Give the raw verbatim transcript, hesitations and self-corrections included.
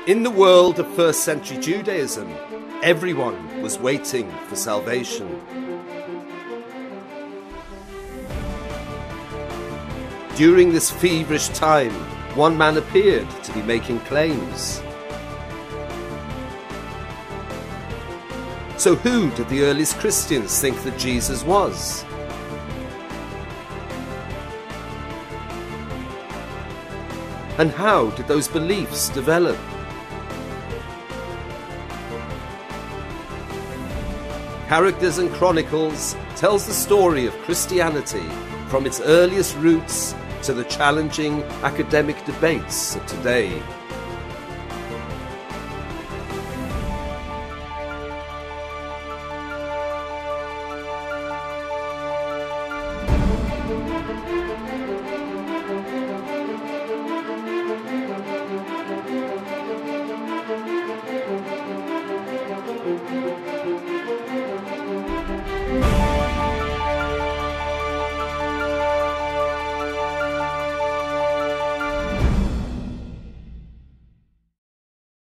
In the world of first century Judaism, everyone was waiting for salvation. During this feverish time, one man appeared to be making claims. So who did the earliest Christians think that Jesus was? And how did those beliefs develop? Characters and Chronicles tells the story of Christianity from its earliest roots to the challenging academic debates of today.